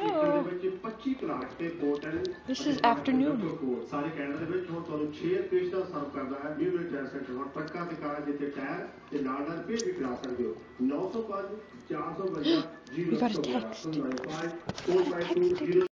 Kitchen ਦੇ ਵਿੱਚ 25 class ਤੇ ਬੋਟਲ This ਅਤੇ is ਬਾਕੀ afternoon. ਲੱਡੂ ਫੂਡ ਸਾਰੇ ਕੈਨੇਡਾ ਦੇ ਵਿੱਚ ਹੁਣ ਤੁਹਾਨੂੰ 6 ਪੇਜ ਦਾ ਸਰਵ ਕਰਦਾ ਹੈ ਨਿਊ ਟਾਇਰ ਸੈਂਟਰ ਹੁਣ ਟਰੱਕਾਂ ਤੇ ਕਾਰਾਂ ਜਿੱਥੇ ਟਾਇਰ ਤੇ ਨਾਲ ਨਾਲ ਪੇ ਵੀ ਕਰਾ ਸਕਦੇ ਹੋ 905 452 We got a 0111 text. 095 We got a text. 452